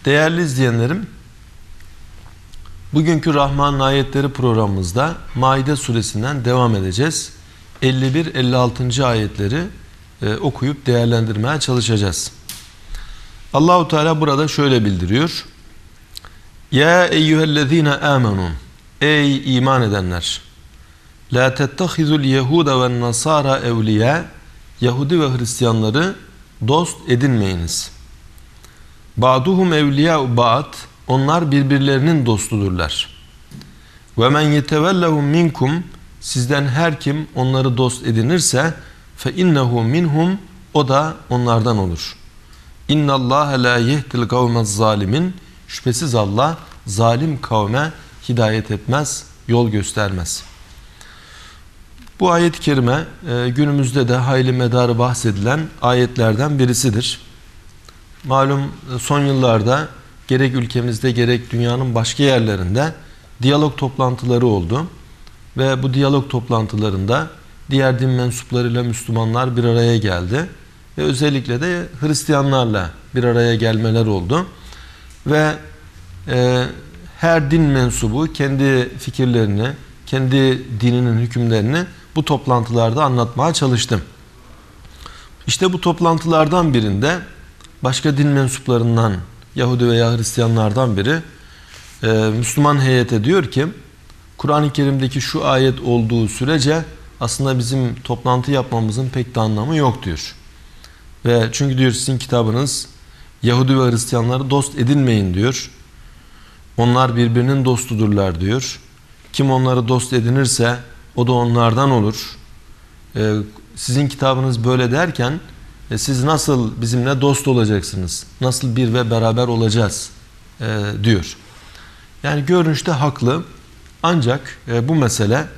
Değerli izleyenlerim, bugünkü Rahman Ayetleri programımızda Maide suresinden devam edeceğiz. 51-56. ayetleri okuyup değerlendirmeye çalışacağız. Allahu Teala burada şöyle bildiriyor. Ya eyyühellezine amenu, ey iman edenler, la tettehizul yehuda ve nasara evliya, Yahudi ve Hristiyanları dost edinmeyiniz. Ba'duhum evliya'u ba'd, onlar birbirlerinin dostudurlar. Ve men yetevellehum minkum, sizden her kim onları dost edinirse fe innehu minhum, o da onlardan olur. İnnallâhe lâ yehdil kavmez zalimin, şüphesiz Allah zalim kavme hidayet etmez, yol göstermez. Bu ayet-i kerime günümüzde de hayli medarı bahsedilen ayetlerden birisidir. Malum son yıllarda gerek ülkemizde gerek dünyanın başka yerlerinde diyalog toplantıları oldu. Ve bu diyalog toplantılarında diğer din mensuplarıyla Müslümanlar bir araya geldi. Ve özellikle de Hristiyanlarla bir araya gelmeler oldu. Ve her din mensubu kendi fikirlerini, kendi dininin hükümlerini bu toplantılarda anlatmaya çalıştım. İşte bu toplantılardan birinde başka din mensuplarından, Yahudi veya Hristiyanlardan biri Müslüman heyete diyor ki, Kur'an-ı Kerim'deki şu ayet olduğu sürece aslında bizim toplantı yapmamızın pek de anlamı yok diyor. Ve çünkü diyor sizin kitabınız Yahudi ve Hristiyanları dost edinmeyin diyor. Onlar birbirinin dostudurlar diyor. Kim onları dost edinirse o da onlardan olur. Sizin kitabınız böyle derken siz nasıl bizimle dost olacaksınız? Nasıl bir ve beraber olacağız? Diyor. Yani görünüşte haklı. Ancak bu mesele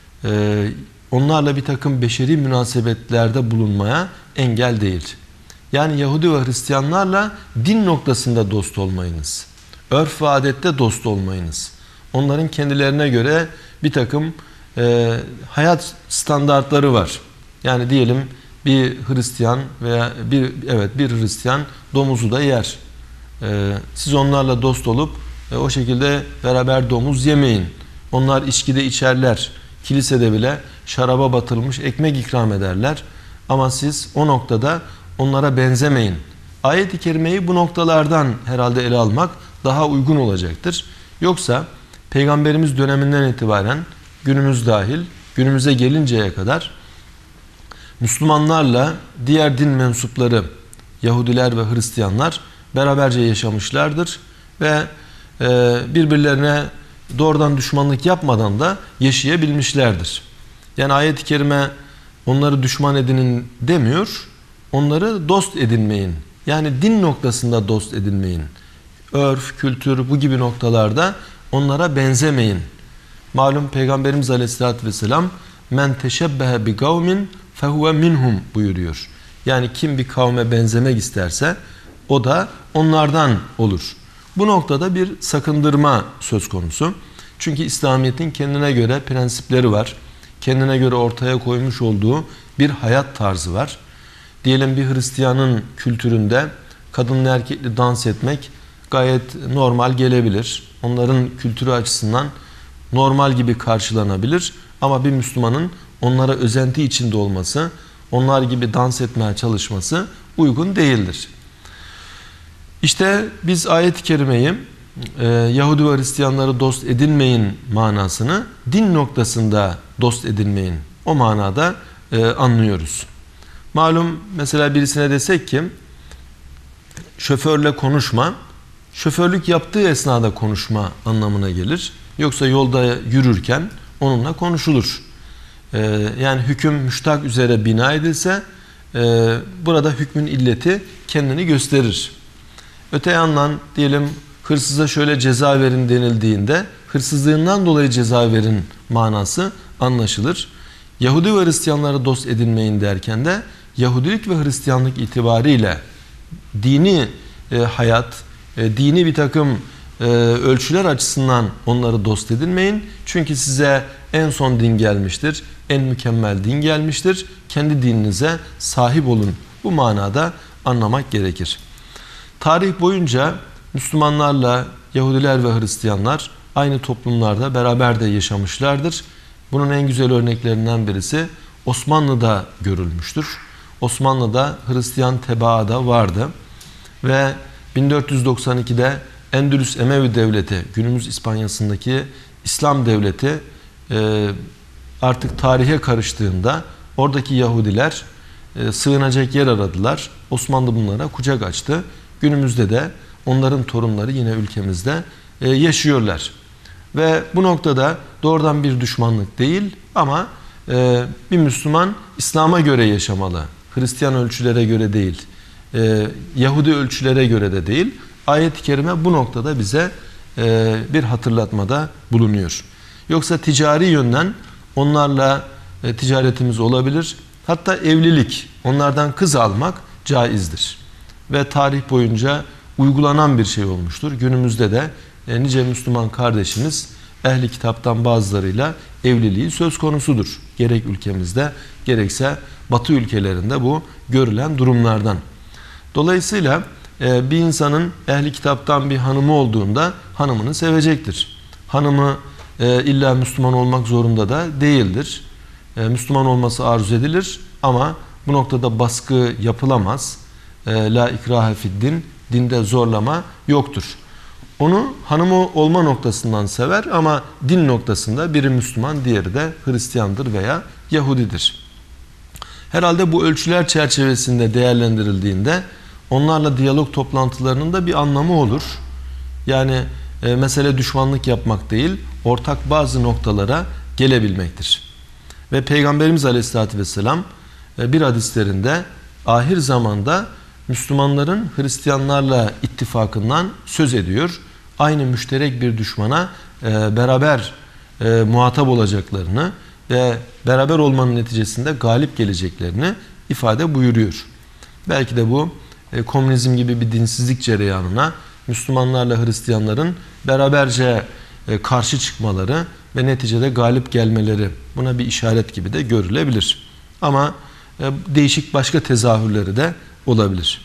onlarla bir takım beşeri münasebetlerde bulunmaya engel değil. Yani Yahudi ve Hristiyanlarla din noktasında dost olmayınız. Örf ve adette dost olmayınız. Onların kendilerine göre bir takım hayat standartları var. Yani diyelim bir Hristiyan veya bir Hristiyan domuzu da yer. Siz onlarla dost olup o şekilde beraber domuz yemeyin. Onlar içkide içerler. Kilisede bile şaraba batırılmış ekmek ikram ederler. Ama siz o noktada onlara benzemeyin. Ayet-i kerimeyi bu noktalardan herhalde ele almak daha uygun olacaktır. Yoksa Peygamberimiz döneminden itibaren günümüz dahil, günümüze gelinceye kadar Müslümanlarla diğer din mensupları, Yahudiler ve Hristiyanlar beraberce yaşamışlardır ve birbirlerine doğrudan düşmanlık yapmadan da yaşayabilmişlerdir. Yani ayet-i kerime onları düşman edinin demiyor, onları dost edinmeyin. Yani din noktasında dost edinmeyin. Örf, kültür bu gibi noktalarda onlara benzemeyin. Malum Peygamberimiz Aleyhisselatü Vesselam men teşebbehe bi kavmin fehuve minhum buyuruyor. Yani kim bir kavme benzemek isterse o da onlardan olur. Bu noktada bir sakındırma söz konusu. Çünkü İslamiyet'in kendine göre prensipleri var. Kendine göre ortaya koymuş olduğu bir hayat tarzı var. Diyelim bir Hristiyanın kültüründe kadınlı erkekli dans etmek gayet normal gelebilir. Onların kültürü açısından normal gibi karşılanabilir. Ama bir Müslümanın onlara özenti içinde olması, onlar gibi dans etmeye çalışması uygun değildir. İşte biz ayet-i kerimeyi Yahudi ve Hristiyanları dost edinmeyin manasını din noktasında dost edinmeyin o manada anlıyoruz. Malum mesela birisine desek ki şoförle konuşma, şoförlük yaptığı esnada konuşma anlamına gelir. Yoksa yolda yürürken onunla konuşulur. Yani hüküm müştak üzere bina edilse burada hükmün illeti kendini gösterir. Öte yandan diyelim hırsıza şöyle ceza verin denildiğinde hırsızlığından dolayı ceza verin manası anlaşılır. Yahudi ve Hristiyanları dost edinmeyin derken de Yahudilik ve Hristiyanlık itibariyle dini hayat, dini bir takım ölçüler açısından onları dost edinmeyin. Çünkü size en son din gelmiştir, en mükemmel din gelmiştir. Kendi dininize sahip olun. Bu manada anlamak gerekir. Tarih boyunca Müslümanlarla Yahudiler ve Hristiyanlar aynı toplumlarda beraber de yaşamışlardır. Bunun en güzel örneklerinden birisi Osmanlı'da görülmüştür. Osmanlı'da Hristiyan tebaa da vardı ve 1492'de Endülüs Emevi Devleti, günümüz İspanya'sındaki İslam Devleti artık tarihe karıştığında oradaki Yahudiler sığınacak yer aradılar. Osmanlı bunlara kucak açtı. Günümüzde de onların torunları yine ülkemizde yaşıyorlar. Ve bu noktada doğrudan bir düşmanlık değil ama bir Müslüman İslam'a göre yaşamalı. Hristiyan ölçülere göre değil, Yahudi ölçülere göre de değil. Ayet-i Kerime bu noktada bize bir hatırlatmada bulunuyor. Yoksa ticari yönden onlarla ticaretimiz olabilir. Hatta evlilik, onlardan kız almak caizdir. Ve tarih boyunca uygulanan bir şey olmuştur. Günümüzde de nice Müslüman kardeşimiz ehli kitaptan bazılarıyla evliliği söz konusudur. Gerek ülkemizde gerekse Batı ülkelerinde bu görülen durumlardan. Dolayısıyla bir insanın ehli kitaptan bir hanımı olduğunda hanımını sevecektir. Hanımı illa Müslüman olmak zorunda da değildir. Müslüman olması arzu edilir ama bu noktada baskı yapılamaz. La ikrahe fiddin, dinde zorlama yoktur. Onu hanımı olma noktasından sever ama din noktasında biri Müslüman, diğeri de Hristiyandır veya Yahudidir. Herhalde bu ölçüler çerçevesinde değerlendirildiğinde onlarla diyalog toplantılarının da bir anlamı olur. Yani mesele düşmanlık yapmak değil, ortak bazı noktalara gelebilmektir. Ve Peygamberimiz Aleyhisselatü Vesselam bir hadislerinde ahir zamanda Müslümanların Hristiyanlarla ittifakından söz ediyor. Aynı müşterek bir düşmana beraber muhatap olacaklarını ve beraber olmanın neticesinde galip geleceklerini ifade buyuruyor. Belki de bu komünizm gibi bir dinsizlik cereyanına Müslümanlarla Hristiyanların beraberce karşı çıkmaları ve neticede galip gelmeleri, buna bir işaret gibi de görülebilir. Ama değişik başka tezahürleri de olabilir.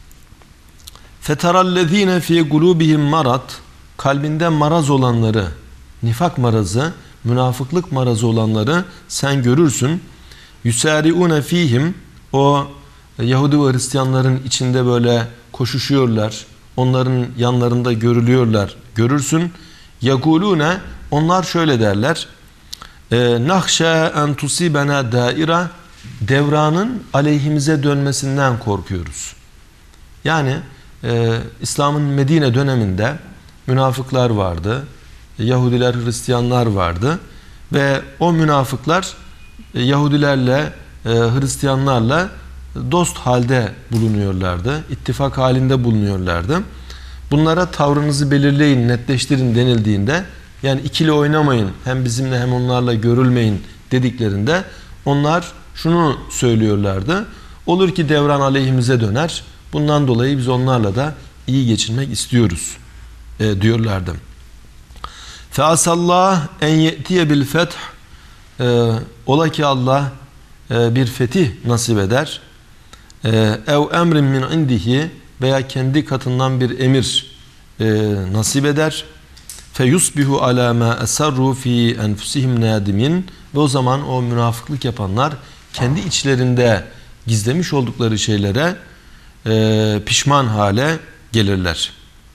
فَتَرَى fi قُلُوبِهِمْ marad, kalbinde maraz olanları, nifak marazı, münafıklık marazı olanları sen görürsün. يُسَارِعُونَ fihim, o Yahudi ve Hristiyanların içinde böyle koşuşuyorlar, onların yanlarında görülüyorlar, görürsün. يَقُولُونَ, onlar şöyle derler, نَخْشَى اَنْ تُصِيبَنَا daira, devranın aleyhimize dönmesinden korkuyoruz. Yani İslam'ın Medine döneminde münafıklar vardı, Yahudiler, Hristiyanlar vardı ve o münafıklar Yahudilerle, Hristiyanlarla dost halde bulunuyorlardı, ittifak halinde bulunuyorlardı. Bunlara tavrınızı belirleyin, netleştirin denildiğinde, yani ikili oynamayın, hem bizimle hem onlarla görülmeyin dediklerinde onlar şunu söylüyorlardı: olur ki devran aleyhimize döner, bundan dolayı biz onlarla da iyi geçinmek istiyoruz diyorlardı. Feasallah en ye'tiye bil feth, ola ki Allah bir fetih nasip eder. Ev emrin min indihi, veya kendi katından bir emir nasip eder. Feyusbihu ala ma esarru fi enfusihim nadimin, ve o zaman o münafıklık yapanlar kendi içlerinde gizlemiş oldukları şeylere pişman hale gelirler.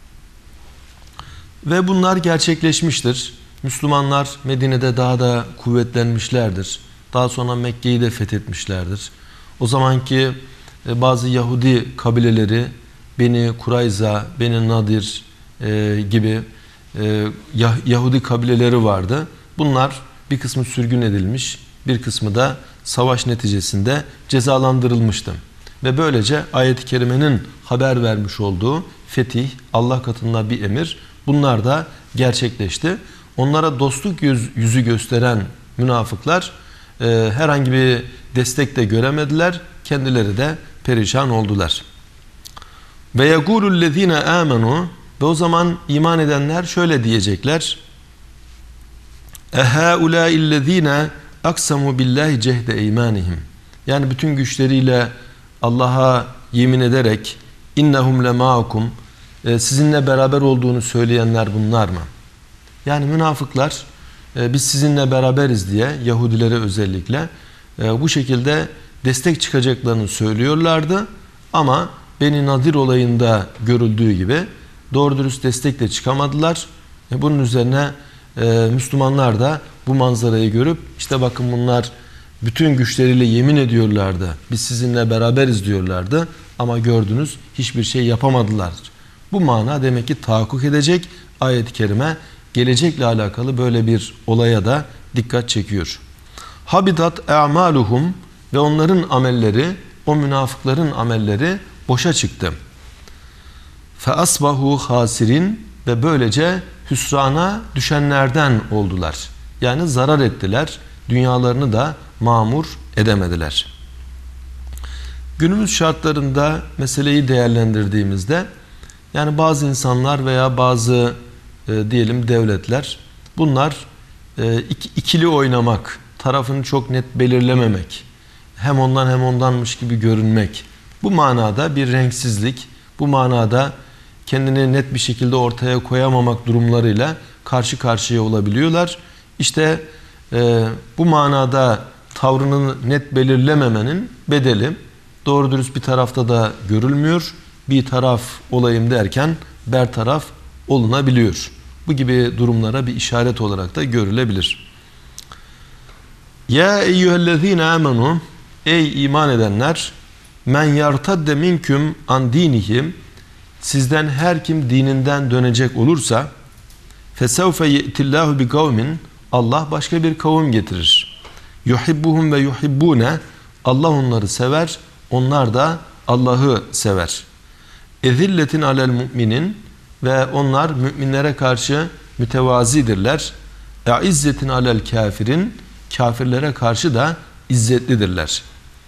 Ve bunlar gerçekleşmiştir. Müslümanlar Medine'de daha da kuvvetlenmişlerdir. Daha sonra Mekke'yi de fethetmişlerdir. O zamanki bazı Yahudi kabileleri, Beni Kurayza, Beni Nadir gibi Yahudi kabileleri vardı. Bunlar bir kısmı sürgün edilmiş, bir kısmı da savaş neticesinde cezalandırılmıştı. Ve böylece ayet-i kerimenin haber vermiş olduğu fetih, Allah katında bir emir, bunlar da gerçekleşti. Onlara dostluk yüzü gösteren münafıklar herhangi bir destek de göremediler. Kendileri de perişan oldular. Ve yekûlullezîne âmenû, ve o zaman iman edenler şöyle diyecekler: ehâulâillezîne aksamu billahi cehde eymânihim, yani bütün güçleriyle Allah'a yemin ederek innehum lemâkum, sizinle beraber olduğunu söyleyenler bunlar mı? Yani münafıklar biz sizinle beraberiz diye Yahudilere özellikle bu şekilde destek çıkacaklarını söylüyorlardı. Ama Beni Nadir olayında görüldüğü gibi doğru dürüst destek de çıkamadılar. Bunun üzerine Müslümanlar da bu manzarayı görüp işte bakın bunlar bütün güçleriyle yemin ediyorlardı. Biz sizinle beraberiz diyorlardı. Ama gördünüz hiçbir şey yapamadılar. Bu mana demek ki tahakkuk edecek. Ayet-i kerime gelecekle alakalı böyle bir olaya da dikkat çekiyor. Habitat a'maluhum ve onların amelleri, o münafıkların amelleri boşa çıktı. Fe asbahu hasirin ve böylece hüsrana düşenlerden oldular. Yani zarar ettiler. Dünyalarını da mamur edemediler. Günümüz şartlarında meseleyi değerlendirdiğimizde yani bazı insanlar veya bazı diyelim devletler bunlar ikili oynamak, tarafını çok net belirlememek, hem ondan hem ondanmış gibi görünmek, bu manada bir renksizlik, bu manada kendini net bir şekilde ortaya koyamamak durumlarıyla karşı karşıya olabiliyorlar. İşte bu manada tavrını net belirlememenin bedeli doğru dürüst bir tarafta da görülmüyor. Bir taraf olayım derken bertaraf olunabiliyor. Bu gibi durumlara bir işaret olarak da görülebilir. Ya eyyühellezine amenu, ey iman edenler, men yartadde minküm an dinihim, sizden her kim dininden dönecek olursa fesevfe ye'tillahu bi kavmin, Allah başka bir kavim getirir. Yuhibbuhum ve yuhibbune, Allah onları sever, onlar da Allah'ı sever. Ezilletin alel müminin, ve onlar müminlere karşı mütevazidirler. İzzetin alel kafirin, kafirlere karşı da izzetlidirler.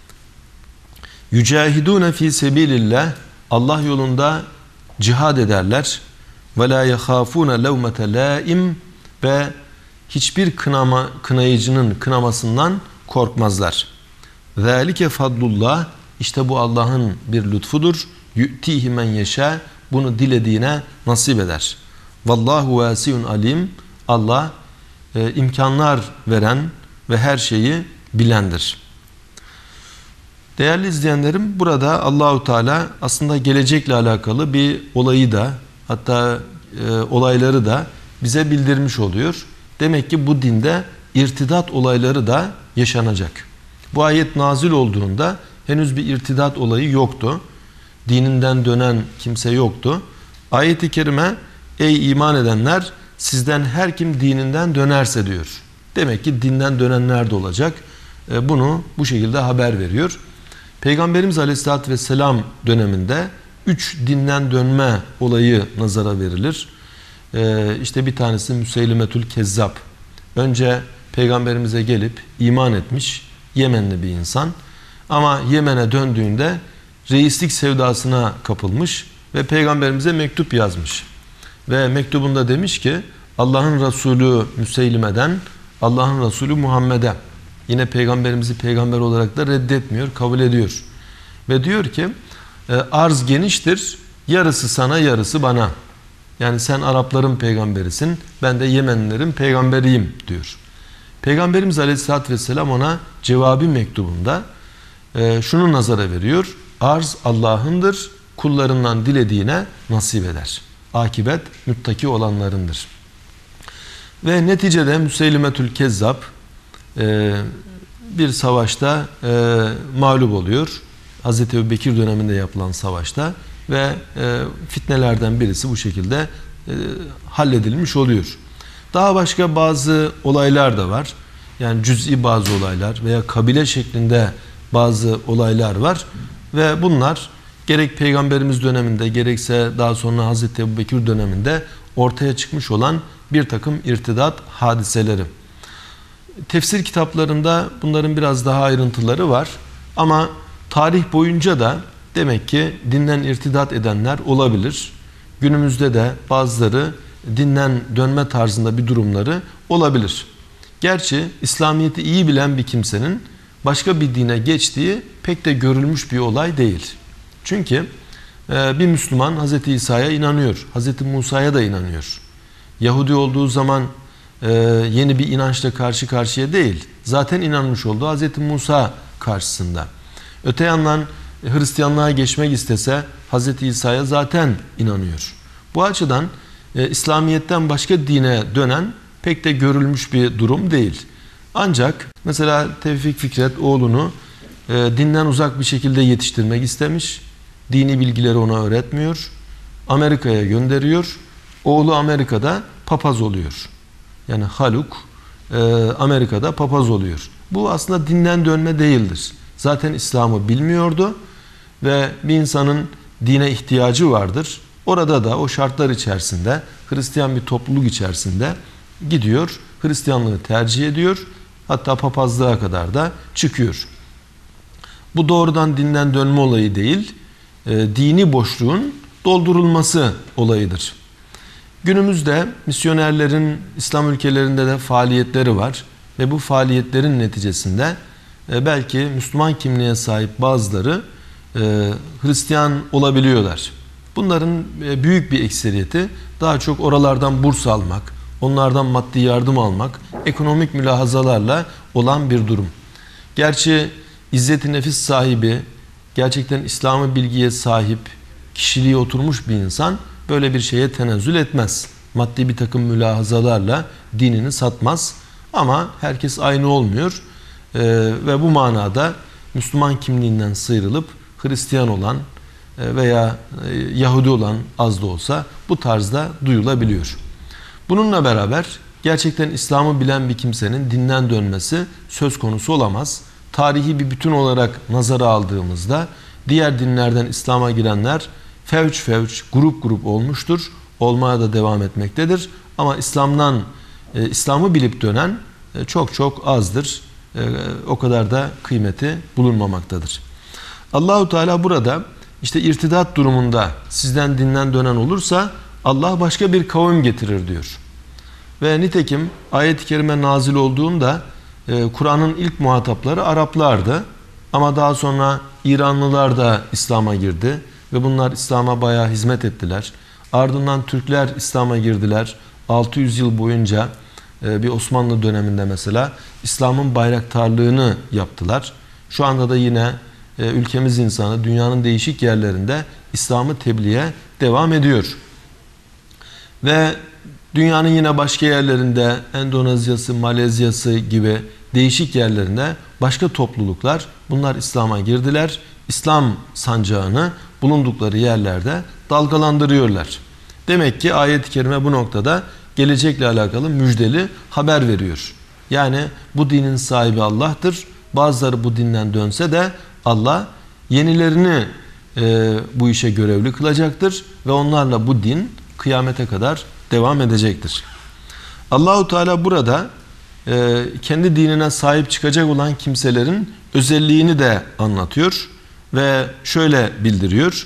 Yücahidune fi sebilillah, Allah yolunda cihad ederler. Ve la yahafune levmete laim, ve hiçbir kınayıcının kınamasından korkmazlar. Zalike fadlullah, işte bu Allah'ın bir lütfudur. Yu'tihi men yeşâ, bunu dilediğine nasip eder. Vallahu vasiun alim, Allah imkanlar veren ve her şeyi bilendir. Değerli izleyenlerim, burada Allahu Teala aslında gelecekle alakalı bir olayı da, hatta olayları da bize bildirmiş oluyor. Demek ki bu dinde irtidat olayları da yaşanacak. Bu ayet nazil olduğunda henüz bir irtidat olayı yoktu. Dininden dönen kimse yoktu. Ayet-i kerime ey iman edenler, sizden her kim dininden dönerse diyor. Demek ki dinden dönenler de olacak. Bunu bu şekilde haber veriyor. Peygamberimiz Aleyhisselatü Vesselam döneminde 3 dinden dönme olayı nazara verilir. İşte bir tanesi Müseylimetül Kezzab. Önce Peygamberimize gelip iman etmiş Yemenli bir insan. Ama Yemen'e döndüğünde reislik sevdasına kapılmış ve Peygamberimize mektup yazmış. Ve mektubunda demiş ki Allah'ın Resulü Müseylime'den Allah'ın Resulü Muhammed'e, yine Peygamberimizi peygamber olarak da reddetmiyor, kabul ediyor. Ve diyor ki arz geniştir, yarısı sana yarısı bana. Yani sen Arapların peygamberisin, ben de Yemenlilerin peygamberiyim diyor. Peygamberimiz Aleyhisselatü Vesselam ona cevabı mektubunda şunu nazara veriyor. Arz Allah'ındır, kullarından dilediğine nasip eder. Akibet muttaki olanlarındır. Ve neticede Müseylimetül Kezzab bir savaşta mağlup oluyor. Hazreti Ebubekir döneminde yapılan savaşta ve fitnelerden birisi bu şekilde halledilmiş oluyor. Daha başka bazı olaylar da var. Yani cüz'i bazı olaylar veya kabile şeklinde bazı olaylar var. Ve bunlar gerek Peygamberimiz döneminde gerekse daha sonra Hazreti Ebubekir döneminde ortaya çıkmış olan bir takım irtidat hadiseleri. Tefsir kitaplarında bunların biraz daha ayrıntıları var. Ama tarih boyunca da demek ki dinden irtidat edenler olabilir. Günümüzde de bazıları dinden dönme tarzında bir durumları olabilir. Gerçi İslamiyet'i iyi bilen bir kimsenin başka bir dine geçtiği pek de görülmüş bir olay değil. Çünkü Bir Müslüman Hz. İsa'ya inanıyor. Hz. Musa'ya da inanıyor. Yahudi olduğu zaman yeni bir inançla karşı karşıya değil. Zaten inanmış olduğu Hz. Musa karşısında. Öte yandan Hristiyanlığa geçmek istese Hz. İsa'ya zaten inanıyor. Bu açıdan İslamiyet'ten başka dine dönen pek de görülmüş bir durum değil. Ancak mesela Tevfik Fikret oğlunu dinden uzak bir şekilde yetiştirmek istemiş. Dini bilgileri ona öğretmiyor. Amerika'ya gönderiyor. Oğlu Amerika'da papaz oluyor. Yani Haluk Amerika'da papaz oluyor. Bu aslında dinden dönme değildir. Zaten İslam'ı bilmiyordu ve bir insanın dine ihtiyacı vardır. Orada da o şartlar içerisinde Hristiyan bir topluluk içerisinde gidiyor. Hristiyanlığı tercih ediyor. Hatta papazlığa kadar da çıkıyor. Bu doğrudan dinden dönme olayı değil, dini boşluğun doldurulması olayıdır. Günümüzde misyonerlerin İslam ülkelerinde de faaliyetleri var ve bu faaliyetlerin neticesinde belki Müslüman kimliğe sahip bazıları Hristiyan olabiliyorlar. Bunların büyük bir ekseriyeti daha çok oralardan burs almak, onlardan maddi yardım almak, ekonomik mülahazalarla olan bir durum. Gerçi İzzet-i nefis sahibi, gerçekten İslam'ı bilgiye sahip, kişiliği oturmuş bir insan böyle bir şeye tenezzül etmez. Maddi bir takım mülahazalarla dinini satmaz. Ama herkes aynı olmuyor. Ve bu manada Müslüman kimliğinden sıyrılıp Hristiyan olan veya Yahudi olan az da olsa bu tarzda duyulabiliyor. Bununla beraber gerçekten İslam'ı bilen bir kimsenin dinden dönmesi söz konusu olamaz. Tarihi bir bütün olarak nazara aldığımızda diğer dinlerden İslam'a girenler fevç fevç, grup grup olmuştur. Olmaya da devam etmektedir. Ama İslam'ı bilip dönen çok çok azdır. O kadar da kıymeti bulunmamaktadır. Allahu Teala burada işte irtidat durumunda sizden dinden dönen olursa Allah başka bir kavim getirir diyor. Ve nitekim ayet-i kerime nazil olduğunda Kur'an'ın ilk muhatapları Araplardı. Ama daha sonra İranlılar da İslam'a girdi ve bunlar İslam'a bayağı hizmet ettiler. Ardından Türkler İslam'a girdiler. 600 yıl boyunca bir Osmanlı döneminde mesela İslam'ın bayraktarlığını yaptılar. Şu anda da yine ülkemiz insanı dünyanın değişik yerlerinde İslam'ı tebliğe devam ediyor. Ve dünyanın yine başka yerlerinde Endonezya'sı, Malezya'sı gibi değişik yerlerinde başka topluluklar bunlar İslam'a girdiler. İslam sancağını bulundukları yerlerde dalgalandırıyorlar. Demek ki ayet-i kerime bu noktada gelecekle alakalı müjdeli haber veriyor. Yani bu dinin sahibi Allah'tır. Bazıları bu dinden dönse de Allah yenilerini bu işe görevli kılacaktır ve onlarla bu din kıyamete kadar devam edecektir. Allahu Teala burada kendi dinine sahip çıkacak olan kimselerin özelliğini de anlatıyor ve şöyle bildiriyor.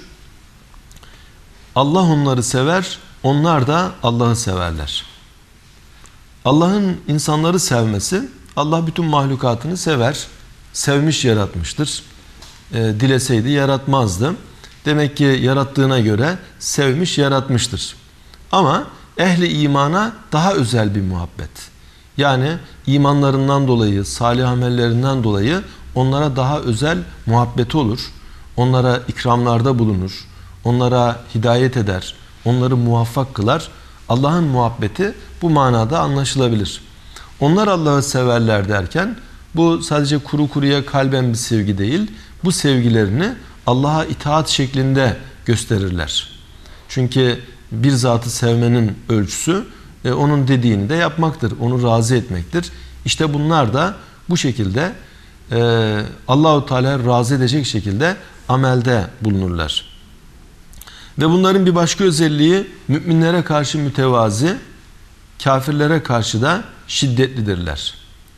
Allah onları sever, onlar da Allah'ı severler. Allah'ın insanları sevmesi, Allah bütün mahlukatını sever, sevmiş yaratmıştır. Dileseydi yaratmazdı. Demek ki yarattığına göre sevmiş yaratmıştır. Ama ehli imana daha özel bir muhabbet. Yani imanlarından dolayı, salih amellerinden dolayı onlara daha özel muhabbeti olur. Onlara ikramlarda bulunur. Onlara hidayet eder. Onları muvaffak kılar. Allah'ın muhabbeti bu manada anlaşılabilir. Onlar Allah'ı severler derken bu sadece kuru kuruya kalben bir sevgi değil. Bu sevgilerini Allah'a itaat şeklinde gösterirler. Çünkü bir zatı sevmenin ölçüsü onun dediğini de yapmaktır. Onu razı etmektir. İşte bunlar da bu şekilde Allahu Teala razı edecek şekilde amelde bulunurlar. Ve bunların bir başka özelliği müminlere karşı mütevazi, kafirlere karşı da şiddetlidirler.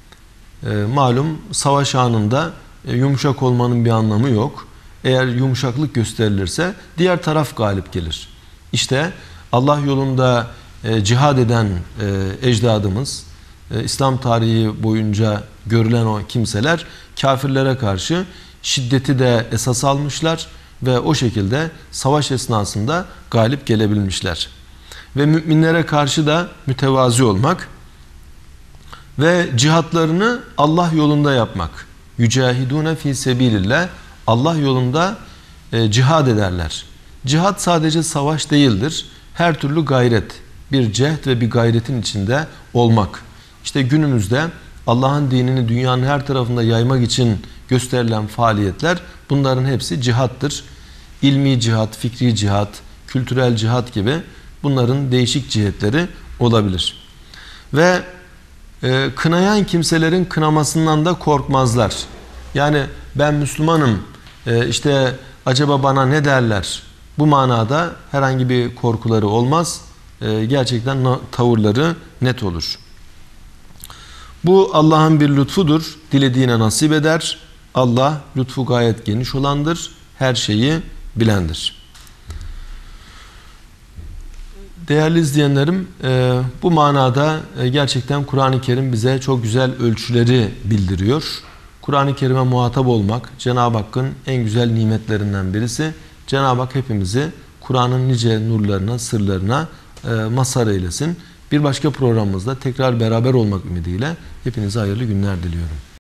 Malum savaş anında yumuşak olmanın bir anlamı yok. Eğer yumuşaklık gösterilirse diğer taraf galip gelir. İşte Allah yolunda cihad eden ecdadımız, İslam tarihi boyunca görülen o kimseler kafirlere karşı şiddeti de esas almışlar ve o şekilde savaş esnasında galip gelebilmişler. Ve müminlere karşı da mütevazi olmak ve cihatlarını Allah yolunda yapmak. Yücahidune fi sebilillah, Allah yolunda cihad ederler. Cihad sadece savaş değildir. Her türlü gayret, bir cehd ve bir gayretin içinde olmak. İşte günümüzde Allah'ın dinini dünyanın her tarafında yaymak için gösterilen faaliyetler, bunların hepsi cihattır. İlmi cihat, fikri cihat, kültürel cihat gibi bunların değişik cihetleri olabilir. Ve kınayan kimselerin kınamasından da korkmazlar. Yani ben Müslümanım, işte acaba bana ne derler? Bu manada herhangi bir korkuları olmaz. Gerçekten tavırları net olur. Bu Allah'ın bir lütfudur. Dilediğine nasip eder. Allah lütfu gayet geniş olandır. Her şeyi bilendir. Değerli izleyenlerim, bu manada gerçekten Kur'an-ı Kerim bize çok güzel ölçüleri bildiriyor. Kur'an-ı Kerim'e muhatap olmak Cenab-ı Hakk'ın en güzel nimetlerinden birisi. Cenab-ı Hak hepimizi Kur'an'ın nice nurlarına, sırlarına mazhar eylesin. Bir başka programımızda tekrar beraber olmak ümidiyle hepinize hayırlı günler diliyorum.